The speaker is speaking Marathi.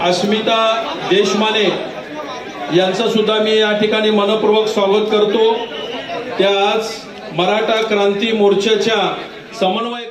अस्मिता देशमाने यांचं सुद्धा मी या ठिकाणी मनपूर्वक स्वागत करतो। त्या आज मराठा क्रांती मोर्चाच्या समन्वय